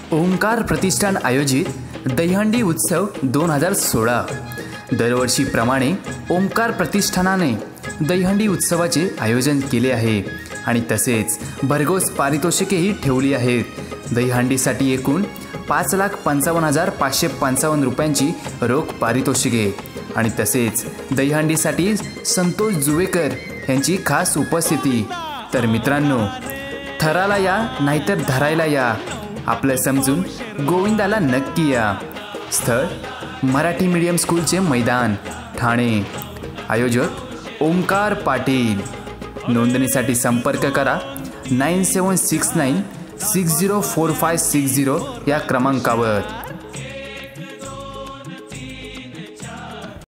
ओंकार प्रतिष्ठान आयोजित दहीहंडी उत्सव 2016। दरवर्षीप्रमाणे ओंकार प्रतिष्ठानाने दहीहंडी उत्सवाचे आयोजन केले आहे आणि तसेच भरघोस पारितोषिकेही ठेवली आहेत। दहीहंडीसाठी एकूण 5,55,555 रुपयांची रोख पारितोषिके आणि तसेच दहीहंडीसाठी संतोष जुवेकर यांची खास उपस्थिती। तर मित्रांनो, थराला या नाहीतर धरायला या, आपलं समजून गोविंदाला नक्की या। स्थळ मराठी मीडियम स्कूलचे मैदान, ठाणे। आयोजक ओंकार पाटील। नोंदणीसाठी संपर्क करा 9769604560 या क्रमांकावर।